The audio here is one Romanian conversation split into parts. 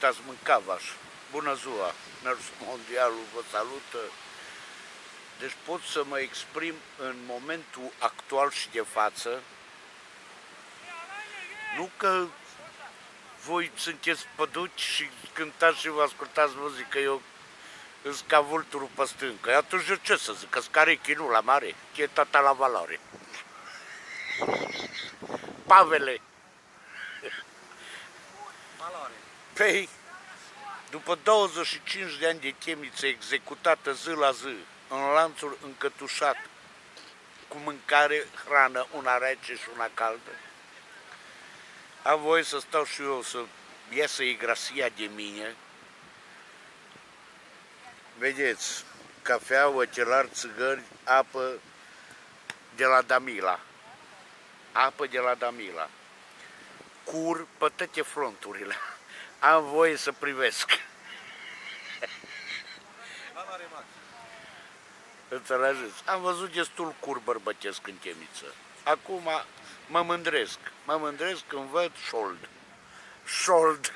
ascultați Mâncavaș. Bună ziua, Mersul Mondialul vă salută. Deci pot să mă exprim în momentul actual și de față. Nu că voi sunteți păduci și cântați și vă ascultați muzică, eu îs ca vulturul pe stâncă. Atunci eu ce să zic, că-s carechii nu la mare, că e tata la valoare. Pavele! Valoare. Păi, după 25 de ani de chemiță executată zi la zi, în lanțul încătușat, cu mâncare, hrană, una rece și una caldă, am voie să stau și eu să iasă igrasia de mine. Vedeți, cafea, ochelari, țigări, apă de la Damila. Apă de la Damila. Cur pe toate fronturile. Am voie să privesc. Valoare maximă. Înțelegeți? Am văzut destul cur bărbătesc în chemiță. Acum mă mândresc. Mă mândresc când văd șold. Șold!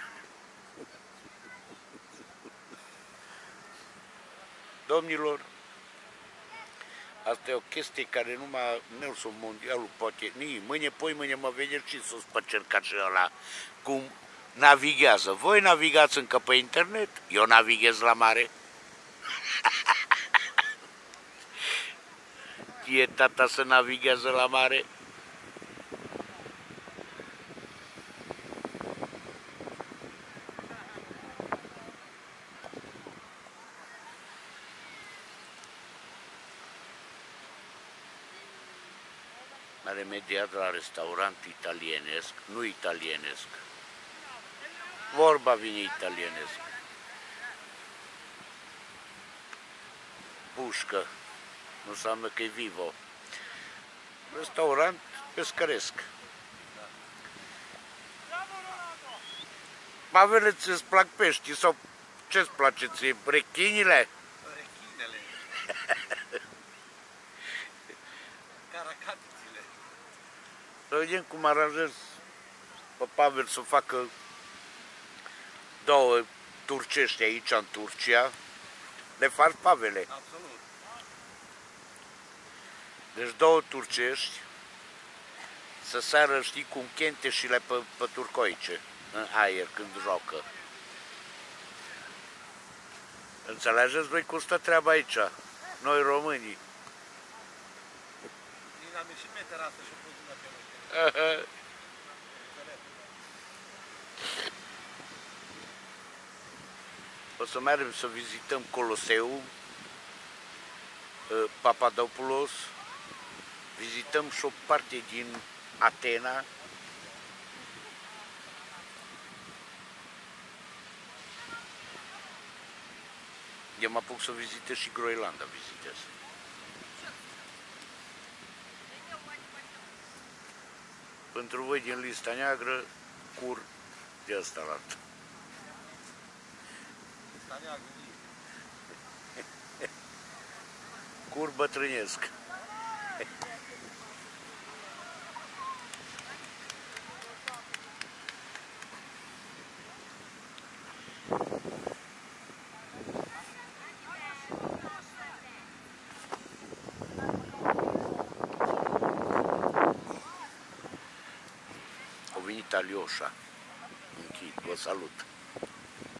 Domnilor, asta e o chestie care numai Nelson Mondialul poate. Mâine, poimâine mă vedeți și sus pe cercașul ăla cum navighează. Voi navigați încă pe internet, eu navighez la mare. E tata să navighează la mare. M-a remediat la restaurant italienesc, nu italienesc. Vorba vine italienesc. Pușcă, nu înseamnă că e vivo. Restaurant pescăresc. Pavele, ți-ți plac pești sau ce-ți place ție? Rechinile? Rechinele. Caracatițile. Să vedem cum aranjez pe Pavel să facă două turcești aici în Turcia. Le faci, Pavele? Absolut. Deci două turcești să sară, știi, cum chenteșile pe turcoice în aer când joacă. Înțelegeți voi cum stă treaba aici, noi românii. Nici am ieșit pe terasă și o pus una pe noi. O să mergem să vizităm Coloseul, Papadopoulos, vizităm și o parte din Atena. Eu mă apuc să vizitez și Groenlanda, vizitez. Pentru voi din lista neagră, cur de ăsta la altă. Lista neagră. Cur bătrânesc. Au venit Alioșa. Închid, vă salut.